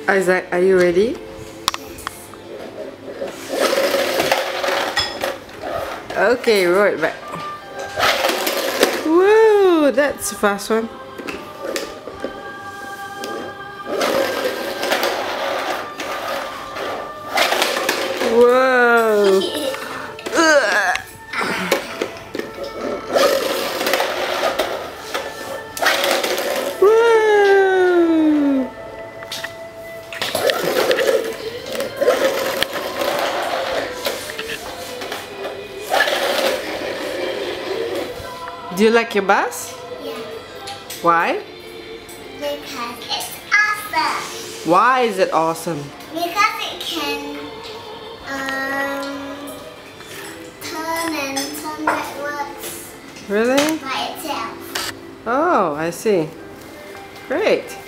Isaac, are you ready? Okay, roll it back. Whoa, that's a fast one. Whoa. Whoa. Do you like your bus? Yeah. Why? Because it's awesome. Why is it awesome? Because it can turn backwards Really? by itself. Oh, I see. Great.